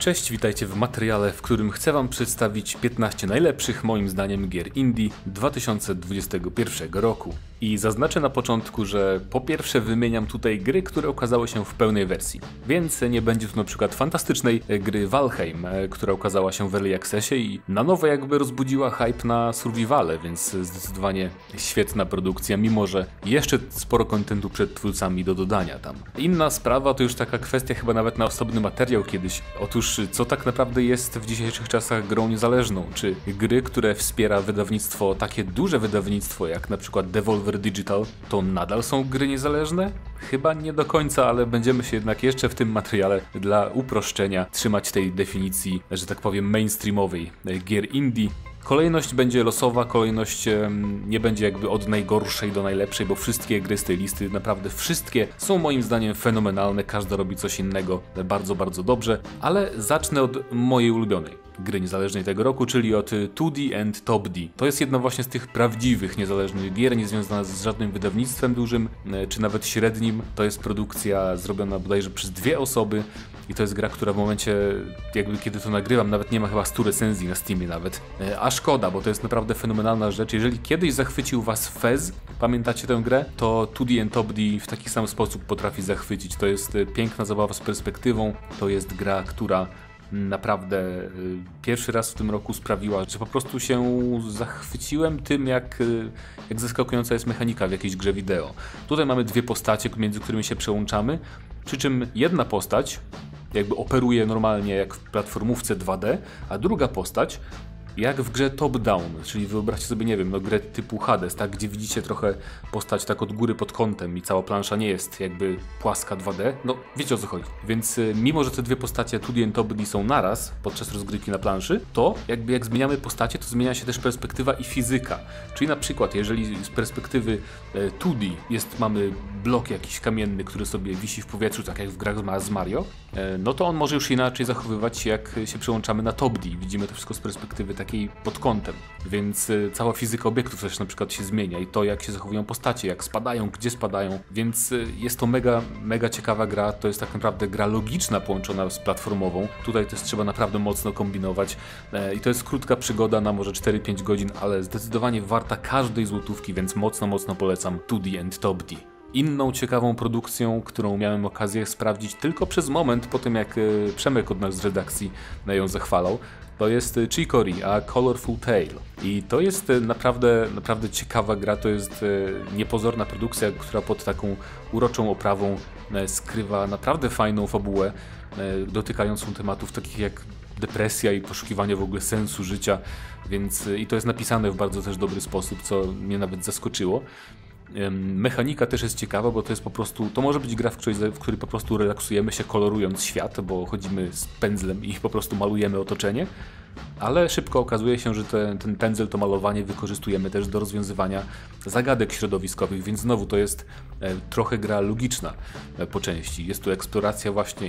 Cześć, witajcie w materiale, w którym chcę wam przedstawić 15 najlepszych moim zdaniem gier indie 2021 roku. I zaznaczę na początku, że po pierwsze wymieniam tutaj gry, które okazały się w pełnej wersji. Więc nie będzie tu na przykład fantastycznej gry Valheim, która ukazała się w Early Accessie i na nowo jakby rozbudziła hype na survivale, więc zdecydowanie świetna produkcja, mimo że jeszcze sporo kontentu przed twórcami do dodania tam. Inna sprawa to już taka kwestia chyba nawet na osobny materiał kiedyś. Otóż co tak naprawdę jest w dzisiejszych czasach grą niezależną? Czy gry, które wspiera wydawnictwo, takie duże wydawnictwo jak na przykład Devolver Digital, to nadal są gry niezależne? Chyba nie do końca, ale będziemy się jednak jeszcze w tym materiale dla uproszczenia trzymać tej definicji, że tak powiem, mainstreamowej gier indie. Kolejność będzie losowa, kolejność nie będzie jakby od najgorszej do najlepszej, bo wszystkie gry z tej listy, naprawdę wszystkie są moim zdaniem fenomenalne, każda robi coś innego bardzo, bardzo dobrze, ale zacznę od mojej ulubionej gry niezależnej tego roku, czyli od 2D and Top D. To jest jedna właśnie z tych prawdziwych niezależnych gier, nie związana z żadnym wydawnictwem dużym, czy nawet średnim. To jest produkcja zrobiona bodajże przez dwie osoby i to jest gra, która w momencie, jakby kiedy to nagrywam, nawet nie ma chyba 100 recenzji na Steamie nawet. A szkoda, bo to jest naprawdę fenomenalna rzecz. Jeżeli kiedyś zachwycił was Fez, pamiętacie tę grę? To 2D and Top D w taki sam sposób potrafi zachwycić. To jest piękna zabawa z perspektywą, to jest gra, która naprawdę pierwszy raz w tym roku sprawiła, że po prostu się zachwyciłem tym, jak zaskakująca jest mechanika w jakiejś grze wideo. Tutaj mamy dwie postacie, między którymi się przełączamy, przy czym jedna postać jakby operuje normalnie jak w platformówce 2D, a druga postać jak w grze top-down, czyli wyobraźcie sobie, nie wiem, no grę typu Hades, tak, gdzie widzicie trochę postać tak od góry pod kątem i cała plansza nie jest jakby płaska 2D, no wiecie o co chodzi. Więc mimo, że te dwie postacie 2D and Top D są naraz podczas rozgrywki na planszy, to jakby jak zmieniamy postacie, to zmienia się też perspektywa i fizyka. Czyli na przykład, jeżeli z perspektywy 2D mamy blok jakiś kamienny, który sobie wisi w powietrzu, tak jak w grach z Mario, no to on może już inaczej zachowywać, jak się przełączamy na Top D. Widzimy to wszystko z perspektywy takiej pod kątem, więc cała fizyka obiektów też na przykład się zmienia i to, jak się zachowują postacie, jak spadają, gdzie spadają, więc jest to mega ciekawa gra. To jest tak naprawdę gra logiczna połączona z platformową. Tutaj też trzeba naprawdę mocno kombinować i to jest krótka przygoda na może 4-5 godzin, ale zdecydowanie warta każdej złotówki, więc mocno polecam 2D and Top D. Inną ciekawą produkcją, którą miałem okazję sprawdzić tylko przez moment po tym, jak Przemek od nas z redakcji ją zachwalał, to jest Chicory, a Colorful Tale. I to jest naprawdę ciekawa gra, to jest niepozorna produkcja, która pod taką uroczą oprawą skrywa naprawdę fajną fabułę, dotykającą tematów takich jak depresja i poszukiwanie w ogóle sensu życia, więc i to jest napisane w bardzo też dobry sposób, co mnie nawet zaskoczyło. Mechanika też jest ciekawa, bo to jest po prostu, to może być gra, w której po prostu relaksujemy się kolorując świat, bo chodzimy z pędzlem i po prostu malujemy otoczenie, ale szybko okazuje się, że ten pędzel, to malowanie wykorzystujemy też do rozwiązywania zagadek środowiskowych, więc znowu to jest trochę gra logiczna po części. Jest tu eksploracja właśnie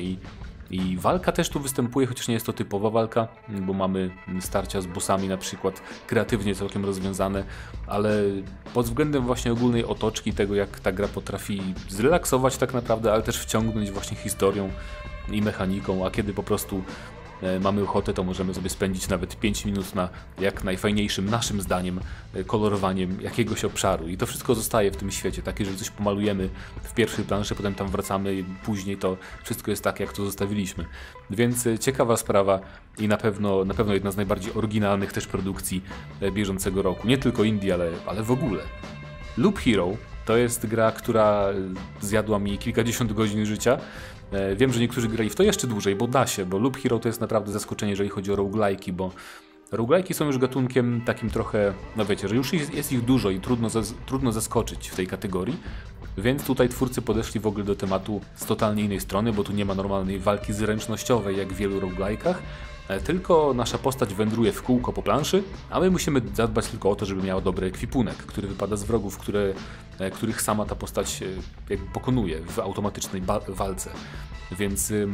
i walka też tu występuje, chociaż nie jest to typowa walka, bo mamy starcia z bossami na przykład, kreatywnie całkiem rozwiązane, ale pod względem właśnie ogólnej otoczki, tego jak ta gra potrafi zrelaksować tak naprawdę, ale też wciągnąć właśnie historią i mechaniką, a kiedy po prostu mamy ochotę, to możemy sobie spędzić nawet 5 minut na jak najfajniejszym naszym zdaniem kolorowaniem jakiegoś obszaru i to wszystko zostaje w tym świecie, tak, jeżeli coś pomalujemy w pierwszej planszy, potem tam wracamy i później to wszystko jest tak, jak to zostawiliśmy. Więc ciekawa sprawa i na pewno jedna z najbardziej oryginalnych też produkcji bieżącego roku, nie tylko indie, ale w ogóle. Loop Hero to jest gra, która zjadła mi kilkadziesiąt godzin życia. Wiem, że niektórzy grali w to jeszcze dłużej, bo da się, bo Loop Hero to jest naprawdę zaskoczenie, jeżeli chodzi o roguelike'i, bo roguelike'i są już gatunkiem takim trochę, no wiecie, że już jest ich dużo i trudno zaskoczyć w tej kategorii, więc tutaj twórcy podeszli w ogóle do tematu z totalnie innej strony, bo tu nie ma normalnej walki zręcznościowej jak w wielu roguelike'ach, tylko nasza postać wędruje w kółko po planszy, a my musimy zadbać tylko o to, żeby miała dobry ekwipunek, który wypada z wrogów, których sama ta postać jakby pokonuje w automatycznej walce. Więc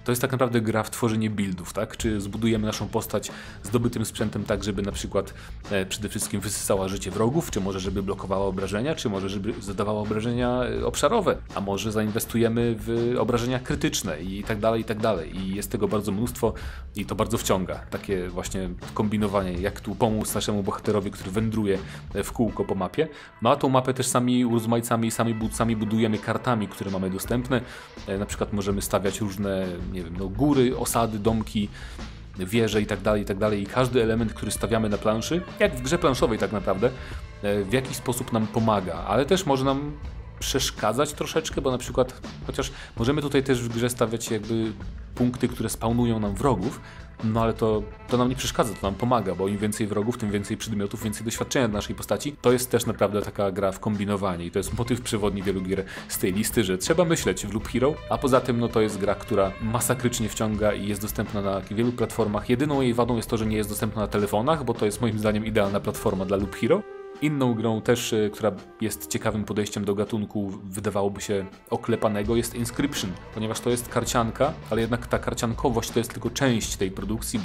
to jest tak naprawdę gra w tworzenie buildów, tak? Czy zbudujemy naszą postać zdobytym sprzętem tak, żeby na przykład przede wszystkim wysysała życie wrogów, czy może żeby blokowała obrażenia, czy może żeby zadawała obrażenia obszarowe, a może zainwestujemy w obrażenia krytyczne i tak dalej, i tak dalej. I jest tego bardzo mnóstwo i to bardzo wciąga. Takie właśnie kombinowanie, jak tu pomóc naszemu bohaterowi, który wędruje w kółko po mapie. No a tą mapę też sami urozmaicamy i sami budujemy kartami, które mamy dostępne. Na przykład możemy stawiać różne, nie wiem, no, góry, osady, domki, wieże i tak dalej, i tak dalej. I każdy element, który stawiamy na planszy, jak w grze planszowej tak naprawdę, w jakiś sposób nam pomaga, ale też może nam przeszkadzać troszeczkę, bo na przykład, chociaż możemy tutaj też w grze stawiać jakby punkty, które spawnują nam wrogów, no ale to nam nie przeszkadza, to nam pomaga, bo im więcej wrogów, tym więcej przedmiotów, więcej doświadczenia dla naszej postaci. To jest też naprawdę taka gra w kombinowanie i to jest motyw przewodni wielu gier z tej listy, że trzeba myśleć w Loop Hero, a poza tym no to jest gra, która masakrycznie wciąga i jest dostępna na wielu platformach. Jedyną jej wadą jest to, że nie jest dostępna na telefonach, bo to jest moim zdaniem idealna platforma dla Loop Hero. Inną grą też, która jest ciekawym podejściem do gatunku, wydawałoby się oklepanego, jest Inscription, ponieważ to jest karcianka, ale jednak ta karciankowość to jest tylko część tej produkcji,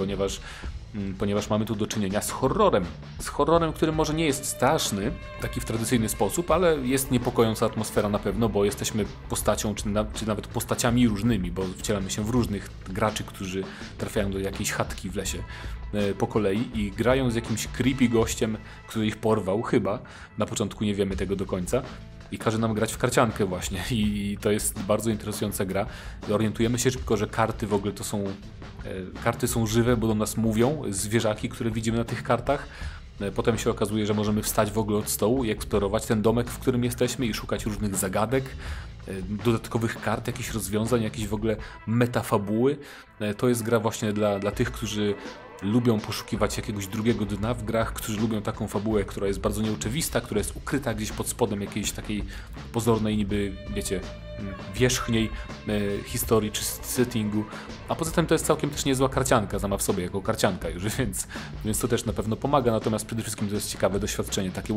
ponieważ mamy tu do czynienia z horrorem. Z horrorem, który może nie jest straszny, taki w tradycyjny sposób, ale jest niepokojąca atmosfera na pewno, bo jesteśmy postacią, czy nawet postaciami różnymi, bo wcielamy się w różnych graczy, którzy trafiają do jakiejś chatki w lesie po kolei i grają z jakimś creepy gościem, który ich porwał, chyba. Na początku nie wiemy tego do końca. I każe nam grać w karciankę właśnie. I to jest bardzo interesująca gra. Orientujemy się szybko, że karty w ogóle to są... Karty są żywe, bo do nas mówią, zwierzaki, które widzimy na tych kartach. Potem się okazuje, że możemy wstać w ogóle od stołu i eksplorować ten domek, w którym jesteśmy i szukać różnych zagadek, dodatkowych kart, jakichś rozwiązań, jakiejś w ogóle metafabuły. To jest gra właśnie dla tych, którzy lubią poszukiwać jakiegoś drugiego dna w grach, którzy lubią taką fabułę, która jest bardzo nieoczywista, która jest ukryta gdzieś pod spodem jakiejś takiej pozornej niby, wiecie, wierzchniej historii czy settingu. A poza tym to jest całkiem też niezła karcianka sama w sobie, jako karcianka już, więc to też na pewno pomaga, natomiast przede wszystkim to jest ciekawe doświadczenie, takie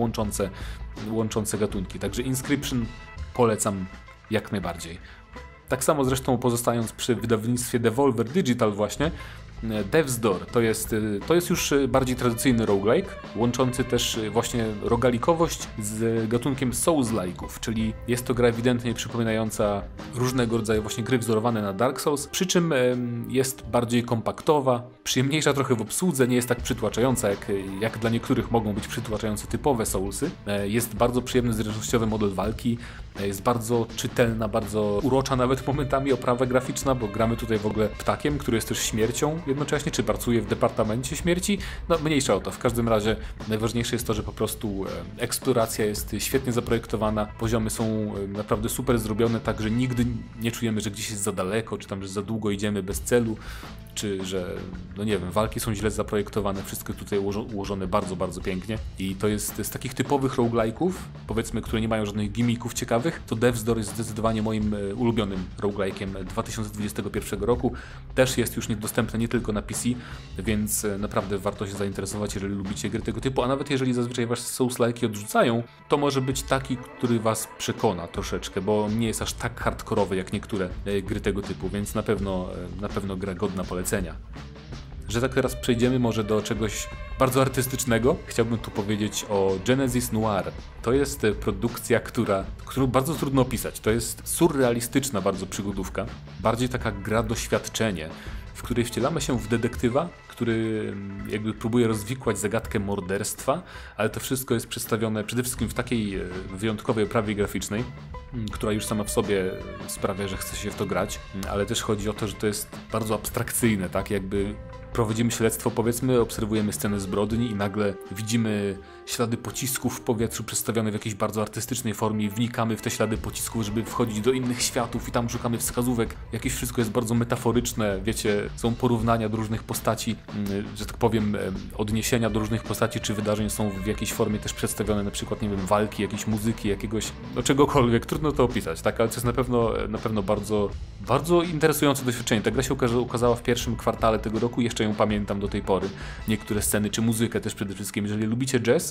łączące gatunki. Także Inscription polecam jak najbardziej. Tak samo zresztą pozostając przy wydawnictwie Devolver Digital właśnie, Death's Door to jest już bardziej tradycyjny roguelike, łączący też właśnie rogalikowość z gatunkiem Souls-like'ów, czyli jest to gra ewidentnie przypominająca różnego rodzaju właśnie gry wzorowane na Dark Souls, przy czym jest bardziej kompaktowa, przyjemniejsza trochę w obsłudze, nie jest tak przytłaczająca jak dla niektórych mogą być przytłaczające typowe Soulsy. Jest bardzo przyjemny zręcznościowy model walki, jest bardzo czytelna, bardzo urocza nawet momentami oprawa graficzna, bo gramy tutaj w ogóle ptakiem, który jest też śmiercią jednocześnie, czy pracuje w Departamencie Śmierci. No mniejsza o to, w każdym razie najważniejsze jest to, że po prostu eksploracja jest świetnie zaprojektowana, poziomy są naprawdę super zrobione, tak że nigdy nie czujemy, że gdzieś jest za daleko, czy tam, że za długo idziemy bez celu, czy że, no nie wiem, walki są źle zaprojektowane, wszystko tutaj ułożone bardzo, bardzo pięknie i to jest z takich typowych roguelike'ów, powiedzmy, które nie mają żadnych gimmicków ciekawych, to Death's Door jest zdecydowanie moim ulubionym roguelike'iem 2021 roku. Też jest już niedostępny nie tylko na PC, więc naprawdę warto się zainteresować, jeżeli lubicie gry tego typu, a nawet jeżeli zazwyczaj was Souls-like'i odrzucają, to może być taki, który was przekona troszeczkę, bo nie jest aż tak hardkorowy jak niektóre gry tego typu, więc na pewno gra godna polecenia. Że tak teraz przejdziemy może do czegoś bardzo artystycznego. Chciałbym tu powiedzieć o Genesis Noir. To jest produkcja, którą bardzo trudno opisać. To jest surrealistyczna bardzo przygodówka. Bardziej taka gra doświadczenie, w której wcielamy się w detektywa, który jakby próbuje rozwikłać zagadkę morderstwa, ale to wszystko jest przedstawione przede wszystkim w takiej wyjątkowej oprawie graficznej, która już sama w sobie sprawia, że chce się w to grać, ale też chodzi o to, że to jest bardzo abstrakcyjne, tak jakby prowadzimy śledztwo, powiedzmy, obserwujemy scenę zbrodni i nagle widzimy ślady pocisków w powietrzu przedstawione w jakiejś bardzo artystycznej formie i wnikamy w te ślady pocisków, żeby wchodzić do innych światów i tam szukamy wskazówek. Jakieś wszystko jest bardzo metaforyczne, wiecie, są porównania do różnych postaci, że tak powiem, odniesienia do różnych postaci czy wydarzeń są w jakiejś formie też przedstawione, na przykład, nie wiem, walki, jakiejś muzyki, jakiegoś, no czegokolwiek, trudno to opisać, tak, ale to jest na pewno bardzo, bardzo interesujące doświadczenie. Ta gra się ukazała w pierwszym kwartale tego roku, jeszcze ją pamiętam do tej pory. Niektóre sceny, czy muzykę też przede wszystkim. Jeżeli lubicie jazz,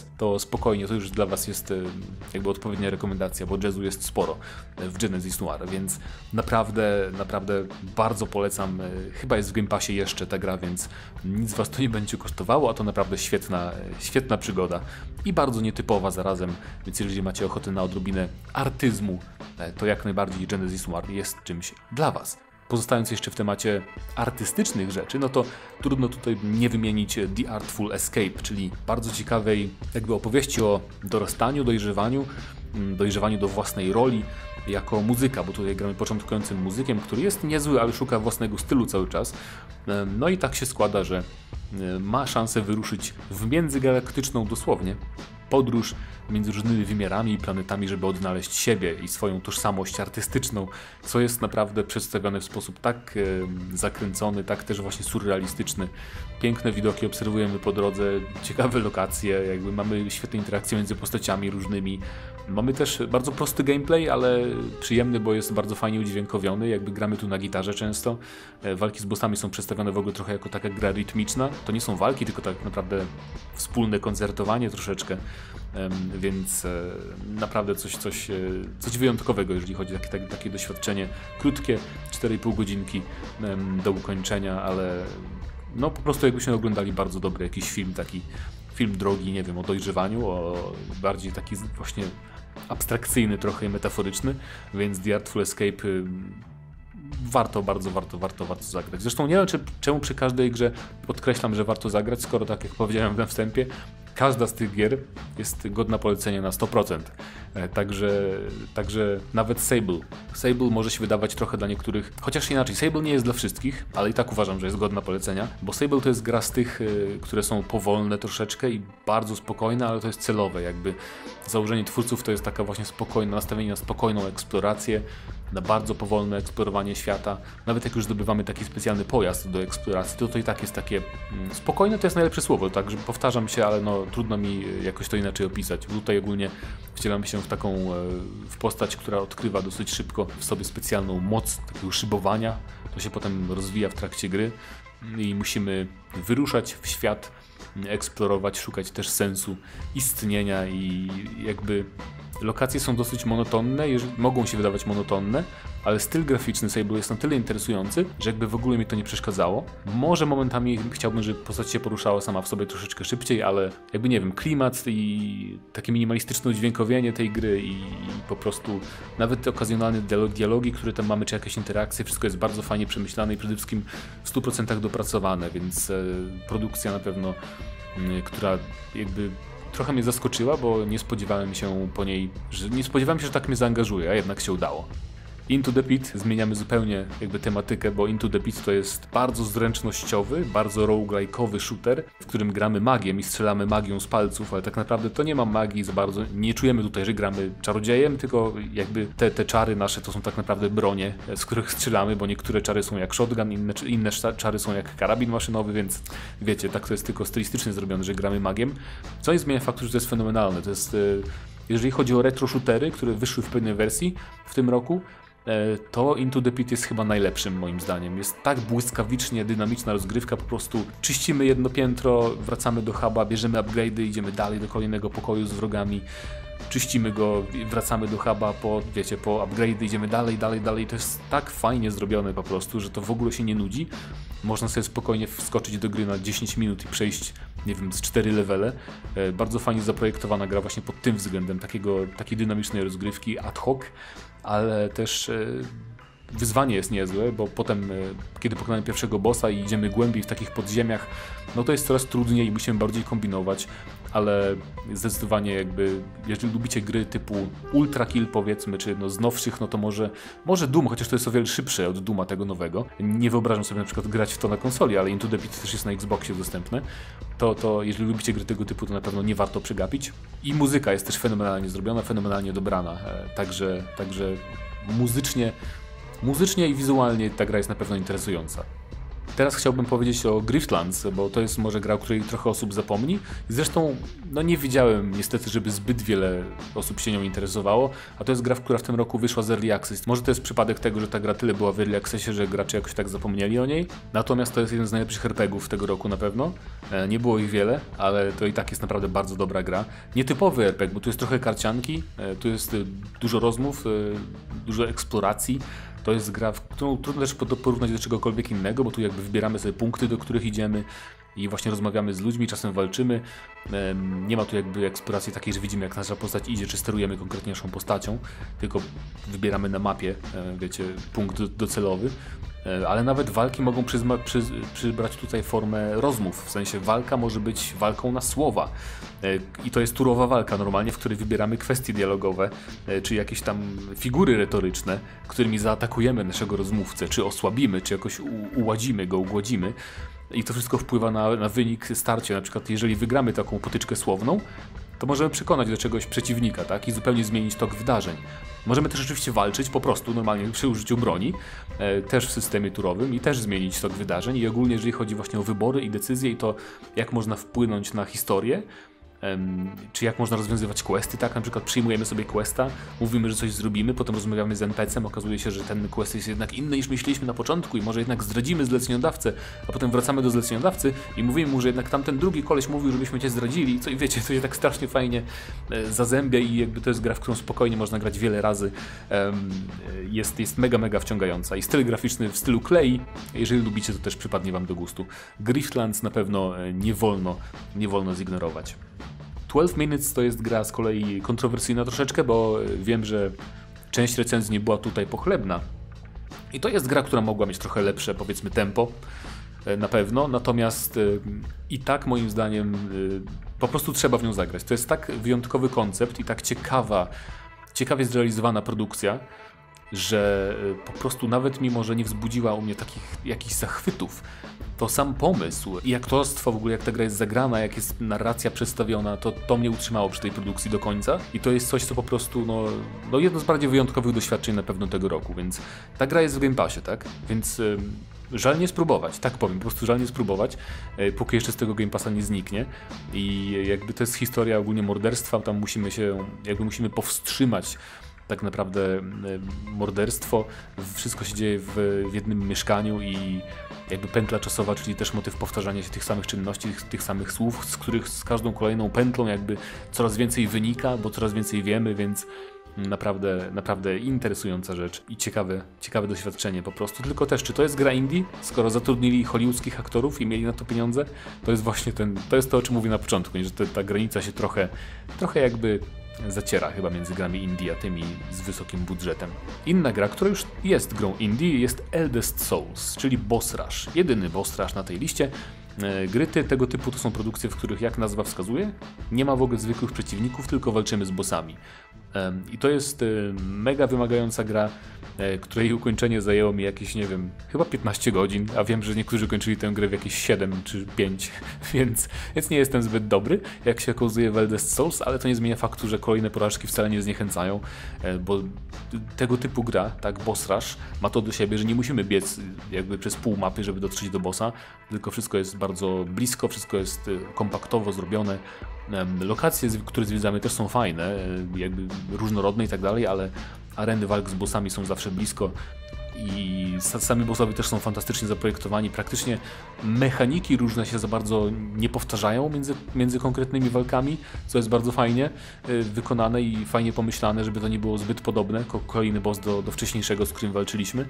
to spokojnie, to już dla was jest jakby odpowiednia rekomendacja, bo jazzu jest sporo w Genesis Noir, więc naprawdę bardzo polecam. Chyba jest w Game Passie jeszcze ta gra, więc nic was to nie będzie kosztowało, a to naprawdę świetna przygoda i bardzo nietypowa zarazem, więc jeżeli macie ochotę na odrobinę artyzmu, to jak najbardziej Genesis Noir jest czymś dla was. Pozostając jeszcze w temacie artystycznych rzeczy, no to trudno tutaj nie wymienić The Artful Escape, czyli bardzo ciekawej jakby opowieści o dorastaniu, dojrzewaniu do własnej roli jako muzyka, bo tutaj gramy początkującym muzykiem, który jest niezły, ale szuka własnego stylu cały czas. No i tak się składa, że ma szansę wyruszyć w międzygalaktyczną dosłownie podróż między różnymi wymiarami i planetami, żeby odnaleźć siebie i swoją tożsamość artystyczną, co jest naprawdę przedstawione w sposób tak zakręcony, tak też właśnie surrealistyczny. Piękne widoki obserwujemy po drodze, ciekawe lokacje, jakby mamy świetne interakcje między postaciami różnymi. Mamy też bardzo prosty gameplay, ale przyjemny, bo jest bardzo fajnie udźwiękowiony, jakby gramy tu na gitarze często. Walki z bossami są przedstawione w ogóle trochę jako taka gra rytmiczna. To nie są walki, tylko tak naprawdę wspólne koncertowanie troszeczkę. Więc naprawdę coś wyjątkowego, jeżeli chodzi o takie doświadczenie. Krótkie, 4,5 godzinki do ukończenia, ale no po prostu jakbyśmy oglądali bardzo dobry jakiś film, taki film drogi, nie wiem, o dojrzewaniu, o bardziej taki właśnie abstrakcyjny trochę i metaforyczny, więc The Artful Escape bardzo zagrać. Zresztą nie wiem, czemu przy każdej grze podkreślam, że warto zagrać, skoro tak jak powiedziałem na wstępie, każda z tych gier jest godna polecenia na 100%. Także nawet Sable. Sable może się wydawać trochę dla niektórych, chociaż inaczej, Sable nie jest dla wszystkich, ale i tak uważam, że jest godna polecenia, bo Sable to jest gra z tych, które są powolne troszeczkę i bardzo spokojne, ale to jest celowe, jakby założenie twórców to jest taka właśnie spokojne, nastawienie na spokojną eksplorację, na bardzo powolne eksplorowanie świata. Nawet jak już zdobywamy taki specjalny pojazd do eksploracji, to i tak jest takie spokojne, to jest najlepsze słowo, także powtarzam się, ale no trudno mi jakoś to inaczej opisać. Tutaj ogólnie wcielamy się w postać, która odkrywa dosyć szybko w sobie specjalną moc takiego szybowania. To się potem rozwija w trakcie gry i musimy wyruszać w świat, eksplorować, szukać też sensu istnienia i jakby lokacje są dosyć monotonne, mogą się wydawać monotonne, ale styl graficzny Sable jest na tyle interesujący, że jakby w ogóle mi to nie przeszkadzało. Może momentami chciałbym, żeby postać się poruszała sama w sobie troszeczkę szybciej, ale jakby nie wiem, klimat i takie minimalistyczne udźwiękowienie tej gry i po prostu nawet te okazjonalne dialogi, które tam mamy, czy jakieś interakcje, wszystko jest bardzo fajnie przemyślane i przede wszystkim w 100% dopracowane, więc produkcja na pewno, która jakby trochę mnie zaskoczyła, bo nie spodziewałem się że tak mnie zaangażuje, a jednak się udało. Into the Pit zmieniamy zupełnie jakby tematykę, bo Into the Pit to jest bardzo zręcznościowy, bardzo roguelike'owy shooter, w którym gramy magiem i strzelamy magią z palców, ale tak naprawdę to nie ma magii za bardzo. Nie czujemy tutaj, że gramy czarodziejem, tylko jakby te czary nasze to są tak naprawdę bronie, z których strzelamy, bo niektóre czary są jak shotgun, inne czary są jak karabin maszynowy, więc wiecie, tak to jest tylko stylistycznie zrobione, że gramy magiem, co nie zmienia faktu, że to jest fenomenalne. To jest, jeżeli chodzi o retro shootery, które wyszły w pewnej wersji w tym roku, to Into the Pit jest chyba najlepszym moim zdaniem. Jest tak błyskawicznie dynamiczna rozgrywka, po prostu czyścimy jedno piętro, wracamy do huba, bierzemy upgrade'y, idziemy dalej do kolejnego pokoju z wrogami, czyścimy go, wracamy do huba po upgrade'y, idziemy dalej. To jest tak fajnie zrobione po prostu, że to w ogóle się nie nudzi. Można sobie spokojnie wskoczyć do gry na 10 minut i przejść, nie wiem, z 4 levele. Bardzo fajnie zaprojektowana gra właśnie pod tym względem, takiej dynamicznej rozgrywki ad hoc, ale też wyzwanie jest niezłe, bo potem, kiedy pokonamy pierwszego bossa i idziemy głębiej w takich podziemiach, no to jest coraz trudniej i musimy bardziej kombinować, ale zdecydowanie jakby, jeżeli lubicie gry typu Ultra Kill powiedzmy, czy no z nowszych, no to może Doom, chociaż to jest o wiele szybsze od Dooma tego nowego. Nie wyobrażam sobie na przykład grać w to na konsoli, ale Into the Pit też jest na Xboxie dostępne. To jeżeli lubicie gry tego typu, to na pewno nie warto przegapić. I muzyka jest też fenomenalnie zrobiona, fenomenalnie dobrana, także muzycznie i wizualnie ta gra jest na pewno interesująca. Teraz chciałbym powiedzieć o Griftlands, bo to jest może gra, o której trochę osób zapomni. Zresztą no nie widziałem niestety, żeby zbyt wiele osób się nią interesowało, a to jest gra, która w tym roku wyszła z Early Access. Może to jest przypadek tego, że ta gra tyle była w Early Accessie, że gracze jakoś tak zapomnieli o niej. Natomiast to jest jeden z najlepszych RPGów tego roku na pewno. Nie było ich wiele, ale to i tak jest naprawdę bardzo dobra gra. Nietypowy RPG, bo tu jest trochę karcianki, tu jest dużo rozmów, dużo eksploracji. To jest gra, którą trudno też porównać do czegokolwiek innego, bo tu jakby wybieramy sobie punkty, do których idziemy i właśnie rozmawiamy z ludźmi, czasem walczymy. Nie ma tu jakby eksploracji takiej, że widzimy jak nasza postać idzie, czy sterujemy konkretnie naszą postacią, tylko wybieramy na mapie, wiecie, punkt docelowy. Ale nawet walki mogą przybrać tutaj formę rozmów, w sensie walka może być walką na słowa. I to jest turowa walka normalnie, w której wybieramy kwestie dialogowe, czy jakieś tam figury retoryczne, którymi zaatakujemy naszego rozmówcę, czy osłabimy, czy jakoś uładzimy go, ugłodzimy. I to wszystko wpływa na wynik starcia. Na przykład jeżeli wygramy taką potyczkę słowną, to możemy przekonać do czegoś przeciwnika, tak? I zupełnie zmienić tok wydarzeń. Możemy też oczywiście walczyć po prostu normalnie przy użyciu broni, też w systemie turowym i też zmienić tok wydarzeń. I ogólnie jeżeli chodzi właśnie o wybory i decyzje i to jak można wpłynąć na historię, czy jak można rozwiązywać questy, tak? Na przykład przyjmujemy sobie questa, mówimy, że coś zrobimy, potem rozmawiamy z NPC-em, okazuje się, że ten quest jest jednak inny niż myśleliśmy na początku i może jednak zdradzimy zleceniodawcę, a potem wracamy do zleceniodawcy i mówimy mu, że jednak tamten drugi koleś mówił, żebyśmy cię zdradzili i co, i wiecie, to się tak strasznie fajnie zazębia i jakby to jest gra, w którą spokojnie można grać wiele razy. Jest mega wciągająca i styl graficzny w stylu Clay, jeżeli lubicie, to też przypadnie wam do gustu. Griftlands na pewno nie wolno zignorować. 12 Minutes to jest gra z kolei kontrowersyjna troszeczkę, bo wiem, że część recenzji nie była tutaj pochlebna. I to jest gra, która mogła mieć trochę lepsze, powiedzmy, tempo, na pewno, natomiast i tak moim zdaniem po prostu trzeba w nią zagrać. To jest tak wyjątkowy koncept i tak ciekawie zrealizowana produkcja, że po prostu nawet mimo, że nie wzbudziła u mnie takich jakichś zachwytów, to sam pomysł i aktorstwo w ogóle, jak ta gra jest zagrana, jak jest narracja przedstawiona, to mnie utrzymało przy tej produkcji do końca i to jest coś, co po prostu, no jedno z bardziej wyjątkowych doświadczeń na pewno tego roku, więc ta gra jest w Game Passie, tak? Więc żal nie spróbować, tak powiem, po prostu żal nie spróbować, póki jeszcze z tego Game Passa nie zniknie i jakby to jest historia ogólnie morderstwa, tam musimy powstrzymać tak naprawdę morderstwo, wszystko się dzieje w jednym mieszkaniu i jakby pętla czasowa, czyli też motyw powtarzania się tych samych czynności, tych samych słów, z których z każdą kolejną pętlą jakby coraz więcej wynika, bo coraz więcej wiemy, więc naprawdę interesująca rzecz i ciekawe doświadczenie po prostu. Tylko też, czy to jest gra indie, skoro zatrudnili hollywoodzkich aktorów i mieli na to pieniądze? To jest właśnie to jest to, o czym mówię na początku, że ta granica się trochę jakby zaciera chyba między grami indie a tymi z wysokim budżetem. Inna gra, która już jest grą indie, jest Eldest Souls, czyli Boss Rush. Jedyny Boss Rush na tej liście. Gry tego typu to są produkcje, w których, jak nazwa wskazuje, nie ma w ogóle zwykłych przeciwników, tylko walczymy z bossami. I to jest mega wymagająca gra, której ukończenie zajęło mi jakieś, nie wiem, chyba 15 godzin, a wiem, że niektórzy kończyli tę grę w jakieś 7 czy 5, więc nie jestem zbyt dobry, jak się okazuje w Eldest Souls, ale to nie zmienia faktu, że kolejne porażki wcale nie zniechęcają, bo tego typu gra, tak, Boss Rush, ma to do siebie, że nie musimy biec jakby przez pół mapy, żeby dotrzeć do bossa, tylko wszystko jest bardzo blisko, wszystko jest kompaktowo zrobione. Lokacje, które zwiedzamy, też są fajne, jakby różnorodne i tak dalej, ale areny walk z bossami są zawsze blisko i sami bossowie też są fantastycznie zaprojektowani. Praktycznie mechaniki różne się za bardzo nie powtarzają między konkretnymi walkami, co jest bardzo fajnie wykonane i fajnie pomyślane, żeby to nie było zbyt podobne, kolejny boss do wcześniejszego, z którym walczyliśmy.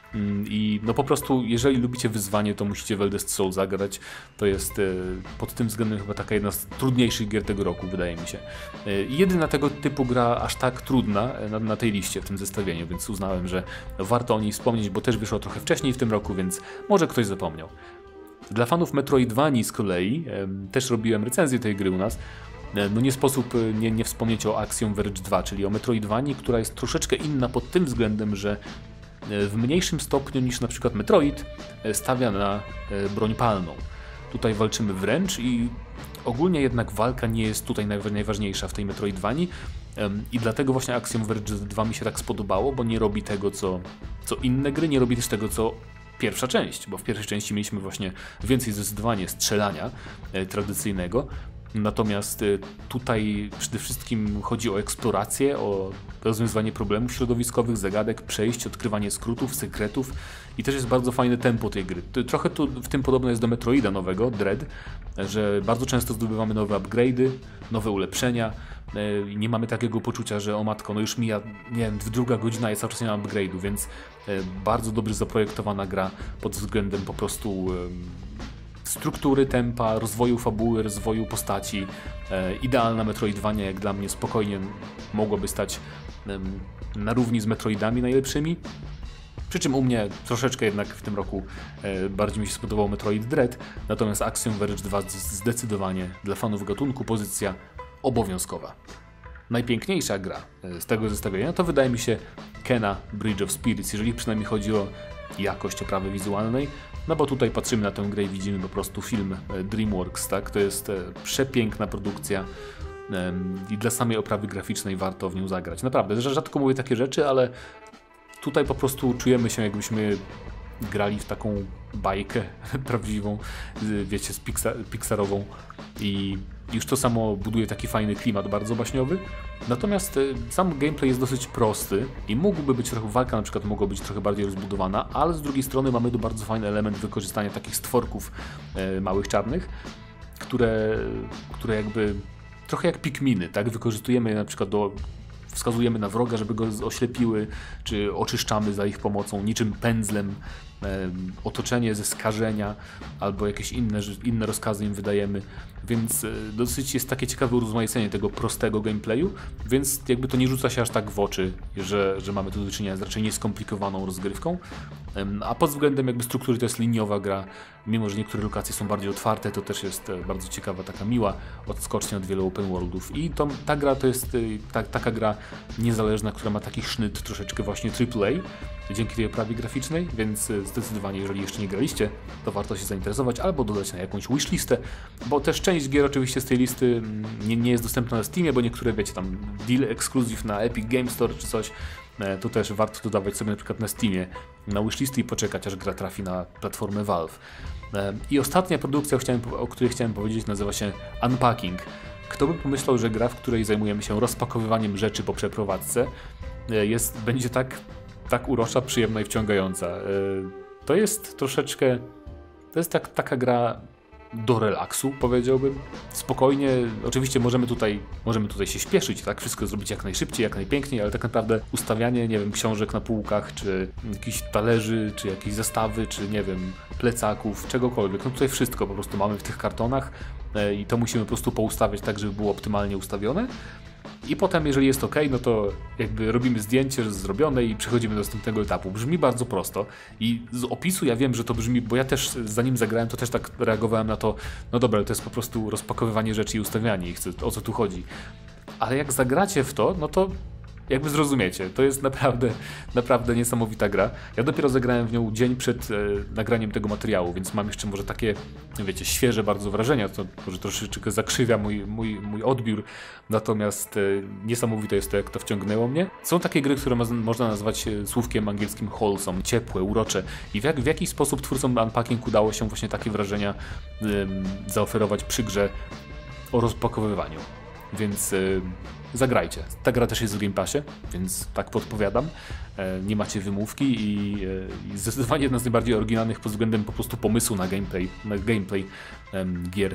I no po prostu, jeżeli lubicie wyzwanie, to musicie w Eldest Souls zagrać. To jest pod tym względem chyba taka jedna z trudniejszych gier tego roku, wydaje mi się. I jedyna tego typu gra aż tak trudna na tej liście, w tym zestawieniu, więc uznałem, że warto o niej wspomnieć, bo też wyszła trochę wcześniej w tym roku, więc może ktoś zapomniał. Dla fanów Metroidvanii z kolei, też robiłem recenzję tej gry u nas, no nie sposób nie wspomnieć o Axiom Verge 2, czyli o Metroidvanii, która jest troszeczkę inna pod tym względem, że w mniejszym stopniu niż na przykład Metroid stawia na broń palną. Tutaj walczymy wręcz i ogólnie jednak walka nie jest tutaj najważniejsza w tej Metroidvanii i dlatego właśnie Axiom Verge 2 mi się tak spodobało, bo nie robi tego, co inne gry, nie robi też tego, co pierwsza część, bo w pierwszej części mieliśmy właśnie więcej zdecydowanie strzelania tradycyjnego. Natomiast tutaj przede wszystkim chodzi o eksplorację, o rozwiązywanie problemów środowiskowych, zagadek, przejść, odkrywanie skrótów, sekretów i też jest bardzo fajne tempo tej gry. Trochę tu w tym podobne jest do Metroida nowego, Dread, że bardzo często zdobywamy nowe upgrade'y, nowe ulepszenia. Nie mamy takiego poczucia, że o matko, no już mija, nie wiem, druga godzina i cały czas nie mam upgrade'u, więc bardzo dobrze zaprojektowana gra pod względem po prostu struktury, tempa, rozwoju fabuły, rozwoju postaci. Idealna Metroidvania, jak dla mnie spokojnie mogłaby stać na równi z Metroidami najlepszymi. Przy czym u mnie troszeczkę jednak w tym roku bardziej mi się spodobał Metroid Dread, natomiast Axiom Verge 2 zdecydowanie dla fanów gatunku pozycja obowiązkowa. Najpiękniejsza gra z tego zestawienia to wydaje mi się Kena Bridge of Spirits, jeżeli przynajmniej chodzi o jakość oprawy wizualnej, no bo tutaj patrzymy na tę grę i widzimy po prostu film DreamWorks, tak? To jest przepiękna produkcja i dla samej oprawy graficznej warto w nią zagrać. Naprawdę, rzadko mówię takie rzeczy, ale tutaj po prostu czujemy się, jakbyśmy grali w taką bajkę prawdziwą, wiecie, pixarową i już to samo buduje taki fajny klimat, bardzo baśniowy. Natomiast sam gameplay jest dosyć prosty i mógłby być trochę, walka na przykład mogła być trochę bardziej rozbudowana, ale z drugiej strony mamy tu bardzo fajny element wykorzystania takich stworków małych czarnych, które jakby trochę jak Pikminy, tak? Wykorzystujemy je na przykład wskazujemy na wroga, żeby go oślepiły, czy oczyszczamy za ich pomocą niczym pędzlem otoczenie ze skażenia, albo jakieś inne rozkazy im wydajemy, więc dosyć jest takie ciekawe urozmaicenie tego prostego gameplayu, więc jakby to nie rzuca się aż tak w oczy, że mamy tu do czynienia z raczej nieskomplikowaną rozgrywką, a pod względem jakby struktury to jest liniowa gra, mimo że niektóre lokacje są bardziej otwarte, to też jest bardzo ciekawa, taka miła odskocznia od wielu open worldów i ta gra to jest taka gra niezależna, która ma taki sznyt troszeczkę właśnie AAA, dzięki tej oprawie graficznej, więc zdecydowanie, jeżeli jeszcze nie graliście, to warto się zainteresować albo dodać na jakąś wishlistę, bo też część gier oczywiście z tej listy nie jest dostępna na Steamie, bo niektóre, wiecie, tam deal exclusive na Epic Game Store czy coś, to też warto dodawać sobie na przykład na Steamie na wishlisty i poczekać, aż gra trafi na platformę Valve. I ostatnia produkcja, o której chciałem powiedzieć, nazywa się Unpacking. Kto by pomyślał, że gra, w której zajmujemy się rozpakowywaniem rzeczy po przeprowadzce, będzie tak urocza, przyjemna i wciągająca. To jest troszeczkę, taka gra do relaksu, powiedziałbym. Spokojnie, oczywiście możemy tutaj się śpieszyć, tak? Wszystko zrobić jak najszybciej, jak najpiękniej, ale tak naprawdę ustawianie, nie wiem, książek na półkach, czy jakichś talerzy, czy jakieś zestawy, czy nie wiem, plecaków, czegokolwiek. No tutaj wszystko po prostu mamy w tych kartonach i to musimy po prostu poustawiać tak, żeby było optymalnie ustawione. I potem, jeżeli jest OK, no to jakby robimy zdjęcie zrobione i przechodzimy do następnego etapu. Brzmi bardzo prosto i z opisu ja wiem, że to brzmi, bo ja też zanim zagrałem, to też tak reagowałem na to, no dobra, to jest po prostu rozpakowywanie rzeczy i ustawianie ich, o co tu chodzi. Ale jak zagracie w to, no to jakby zrozumiecie, to jest naprawdę niesamowita gra. Ja dopiero zagrałem w nią dzień przed nagraniem tego materiału, więc mam jeszcze może takie, wiecie, świeże bardzo wrażenia, to może troszeczkę zakrzywia mój odbiór, natomiast niesamowite jest to, jak to wciągnęło mnie. Są takie gry, które można nazwać słówkiem angielskim wholesome, ciepłe, urocze i w jakiś sposób twórcom Unpacking udało się właśnie takie wrażenia zaoferować przy grze o rozpakowywaniu. Więc zagrajcie. Ta gra też jest w Game Passie, więc tak podpowiadam. Nie macie wymówki i zdecydowanie jedna z najbardziej oryginalnych pod względem po prostu pomysłu na gameplay gier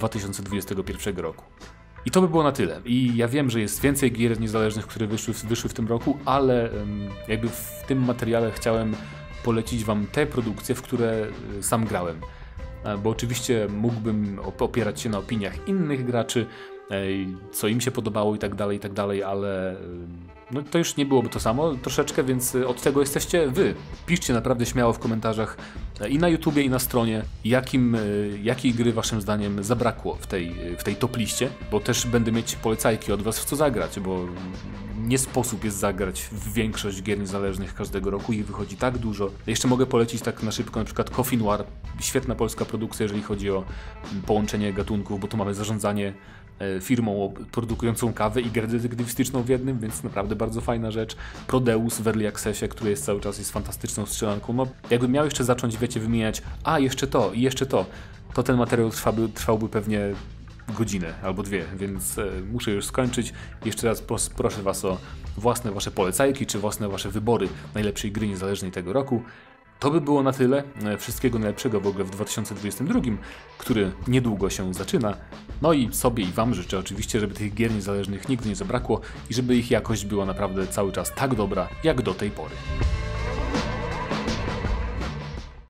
2021 roku. I to by było na tyle. I ja wiem, że jest więcej gier niezależnych, które wyszły w tym roku, ale jakby w tym materiale chciałem polecić wam te produkcje, w które sam grałem. Bo oczywiście mógłbym opierać się na opiniach innych graczy, co im się podobało i tak dalej, ale no to już nie byłoby to samo troszeczkę, więc od tego jesteście wy. Piszcie naprawdę śmiało w komentarzach, i na YouTubie, i na stronie, jakiej gry waszym zdaniem zabrakło w tej top liście, bo też będę mieć polecajki od was, w co zagrać, bo nie sposób jest zagrać w większość gier niezależnych każdego roku i wychodzi tak dużo. Jeszcze mogę polecić tak na szybko na przykład Coffee Noir, świetna polska produkcja, jeżeli chodzi o połączenie gatunków, bo tu mamy zarządzanie firmą produkującą kawę i grę detektywistyczną w jednym, więc naprawdę bardzo fajna rzecz. Prodeus w Early Accessie, który jest cały czas fantastyczną strzelanką. No, jakbym miał jeszcze zacząć, wiecie, wymieniać, jeszcze to i jeszcze to ten materiał trwałby pewnie godzinę albo dwie, więc muszę już skończyć. Jeszcze raz proszę was o własne wasze polecajki, czy własne wasze wybory najlepszej gry niezależnej tego roku. To by było na tyle. Wszystkiego najlepszego w ogóle w 2022, który niedługo się zaczyna. No i sobie i wam życzę oczywiście, żeby tych gier niezależnych nigdy nie zabrakło i żeby ich jakość była naprawdę cały czas tak dobra, jak do tej pory.